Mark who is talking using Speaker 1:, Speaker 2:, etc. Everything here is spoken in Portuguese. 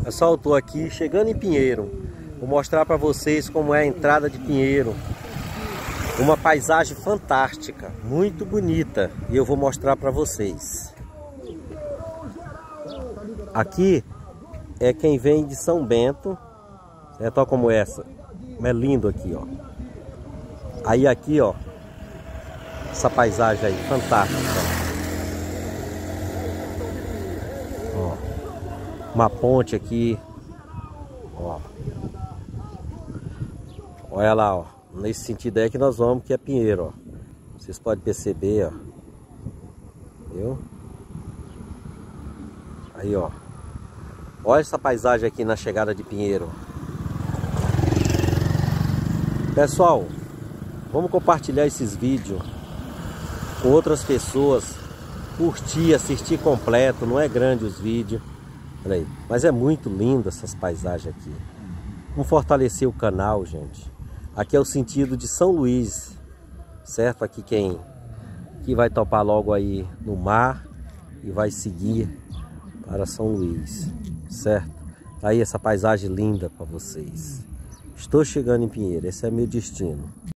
Speaker 1: Pessoal, eu tô aqui chegando em Pinheiro. Vou mostrar para vocês como é a entrada de Pinheiro. Uma paisagem fantástica, muito bonita. E eu vou mostrar para vocês. Aqui é quem vem de São Bento. Certo? Olha como é essa. É lindo aqui, ó. Aí aqui, ó. Essa paisagem aí, fantástica. Ó. Uma ponte aqui. Ó. Olha lá, ó. Nesse sentido aí que nós vamos, que é Pinheiro, ó. Vocês podem perceber, ó. Viu? Aí, ó. Olha essa paisagem aqui na chegada de Pinheiro. Pessoal, vamos compartilhar esses vídeos com outras pessoas. Curtir, assistir completo. Não é grande os vídeos. Olha aí. Mas é muito lindo essas paisagens aqui. Vamos fortalecer o canal, gente. Aqui é o sentido de São Luís. Certo? Aqui quem vai topar logo aí no mar e vai seguir para São Luís. Certo? Tá aí essa paisagem linda para vocês. Estou chegando em Pinheiro. Esse é meu destino.